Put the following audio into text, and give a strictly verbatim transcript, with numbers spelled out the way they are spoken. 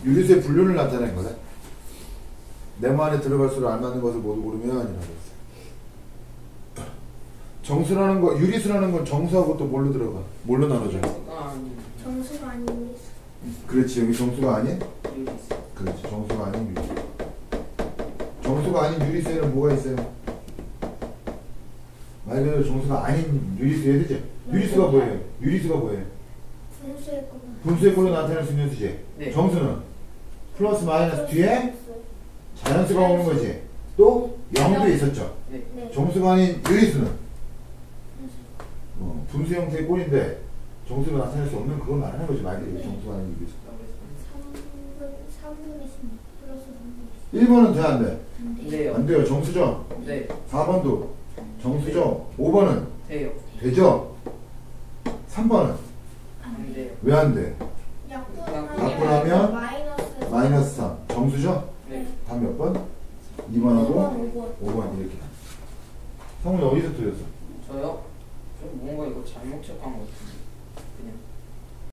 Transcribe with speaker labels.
Speaker 1: 유리수의 분류를 나타낸 거다. 네모 안에 들어갈수록 알맞는 것을 모두 고르면 이라고 했어요. 정수라는 거, 유리수라는 건 정수하고 또 뭘로 들어가? 뭘로 나눠져?
Speaker 2: 정수가 아닌 유리수.
Speaker 1: 그렇지, 여기 정수가 아닌?
Speaker 3: 유리수.
Speaker 1: 그렇지, 정수가 아닌 유리수. 정수가 아닌 유리수에는 뭐가 있어요? 말 그대로 정수가 아닌 유리수에 되지? 유리수가 뭐예요? 유리수가 뭐예요?
Speaker 2: 분수의 꼴.
Speaker 1: 분수의 꼴로 나타낼 수 있는 수지?
Speaker 3: 네.
Speaker 1: 정수는? 플러스 마이너스 뒤에 자연수가 오는 거지? 또 영도 있었죠?
Speaker 3: 네.
Speaker 2: 네.
Speaker 1: 정수가 아닌 유리수는? 어, 분수 형태의 꼴인데 정수로 나타낼 수 없는 그걸 말하는 거지, 말 그대로 정수가 아닌 유리수.
Speaker 2: 삼분의 십육 플러스 삼분의
Speaker 1: 일 번은 돼, 안 돼?
Speaker 2: 십육.
Speaker 3: 돼요.
Speaker 1: 안 돼요. 정수죠?
Speaker 3: 네.
Speaker 1: 사 번도 정수죠? 오 번은
Speaker 3: 돼요.
Speaker 1: 되죠? 삼 번은
Speaker 3: 안 돼요.
Speaker 1: 왜 안 돼?
Speaker 2: 약분하면 마이너스
Speaker 1: 마이너스 삼. 정수죠?
Speaker 3: 네.
Speaker 1: 다음 몇 번? 이 번하고
Speaker 2: 오 번, 오 번.
Speaker 1: 오 번 이렇게. 성훈이 어디서 틀렸어?
Speaker 3: 저요? 좀 뭔가 이거 잘못 체크한 것 같은데. 그냥.